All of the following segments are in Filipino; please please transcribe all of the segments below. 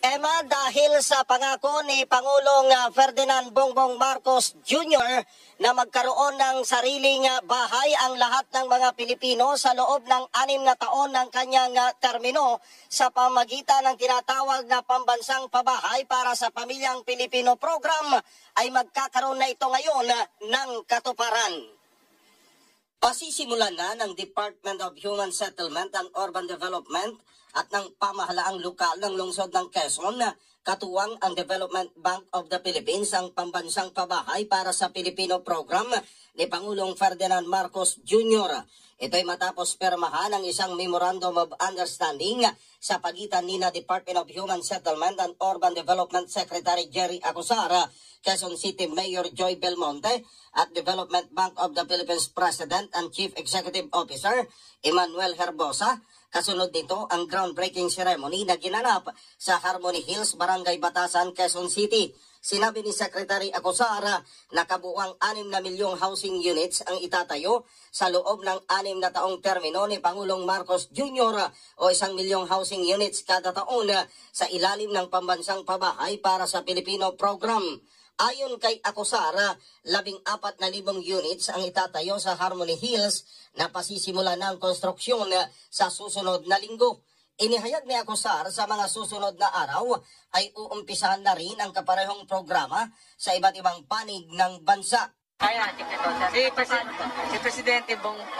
Emma, dahil sa pangako ni Pangulong Ferdinand Bongbong Marcos Jr. na magkaroon ng sariling bahay ang lahat ng mga Pilipino sa loob ng 6 na taon ng kanyang termino sa pamagitan ng tinatawag na pambansang pabahay para sa pamilyang Pilipino program, ay magkakaroon na ito ngayon ng katuparan. Pasisimulan na ng Department of Human Settlement and Urban Development at ng pamahalaang lokal ng lungsod ng Quezon, katuwang ang Development Bank of the Philippines ang pambansang pabahay para sa Pilipino program ni Pangulong Ferdinand Marcos Jr. Ito'y matapos permahan ang isang Memorandum of Understanding sa pagitan ni Department of Human Settlement and Urban Development Secretary Jerry Acosar, Quezon City Mayor Joy Belmonte at Development Bank of the Philippines President and Chief Executive Officer Emmanuel Herbosa. Kasunod nito ang groundbreaking ceremony na ginanap sa Harmony Hills, Barangay Batasan, Quezon City. Sinabi ni Secretary Acosar na kabuuang 6 na milyong housing units ang itatayo sa loob ng 6 na taong termino ni Pangulong Marcos Jr. o 1 milyong housing units kada taon sa ilalim ng pambansang pabahay para sa Pilipino program. Ayon kay Acosar, 14,000 units ang itatayo sa Harmony Hills na pasisimula ng konstruksyon sa susunod na linggo. Inihayag ni Acosar sa mga susunod na araw ay uumpisahan na rin ang kaparehong programa sa iba't ibang panig ng bansa. Si Presidente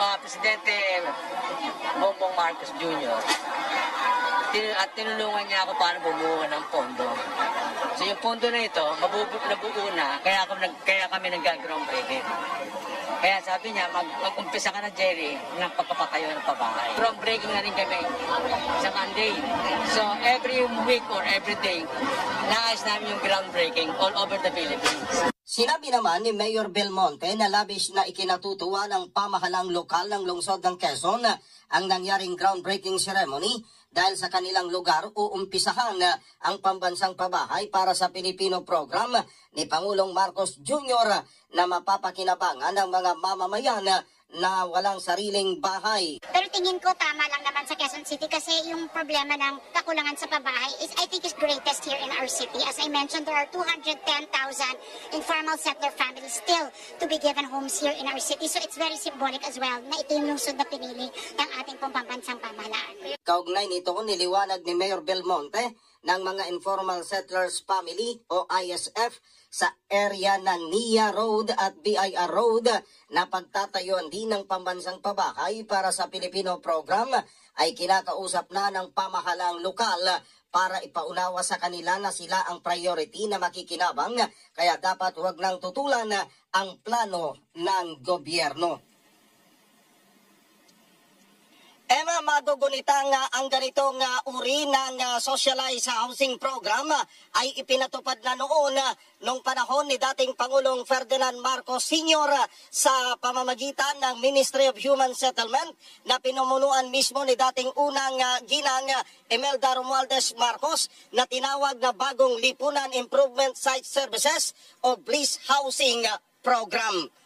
Bongbong Marcos Jr. at tinulungan niya ako paano bumuo ng pondo. So yung pondo na ito, nabuo na, kaya kami nag-groundbreaking. Kaya sabi niya, mag-umpisa ka na, Jerry, ng pagpapatayo ng pabahay. Groundbreaking na rin kami sa Monday. So every week or every day, naayos namin yung groundbreaking all over the Philippines. Sinabi naman ni Mayor Belmonte na labis na ikinatutuwa ng pamahalang lokal ng lungsod ng Quezon ang nangyaring groundbreaking ceremony dahil sa kanilang lugar uumpisahan ang pambansang pabahay para sa Pilipino program ni Pangulong Marcos Jr. na mapapakinabangan ng mga mamamayan na walang sariling bahay. Pero tingin ko tama lang naman sa Quezon City kasi yung problema ng kakulangan sa pabahay is I think is greatest here in our city. As I mentioned, there are 210,000 informal settler families still to be given homes here in our city. So it's very symbolic as well na ito yung lungsod na pinili ng ating pong pambansang pamahalaan. Kaugnay nito, niliwanag ni Mayor Belmonte ng mga informal settlers family o ISF sa area ng NIA Road at BIR Road na pagtatayuan din ng pambansang pabahay para sa Pilipino program ay kinakausap na ng pamahalang lokal para ipaunawa sa kanila na sila ang priority na makikinabang kaya dapat huwag nang tutulan ang plano ng gobyerno. Emma, magugunitang ang ganitong uri ng socialized housing program ay ipinatupad na noon nung panahon ni dating Pangulong Ferdinand Marcos Sr. sa pamamagitan ng Ministry of Human Settlement na pinumunuan mismo ni dating unang ginang Imelda Romualdez Marcos na tinawag na Bagong Lipunan Improvement Site Services o BLIS Housing Program.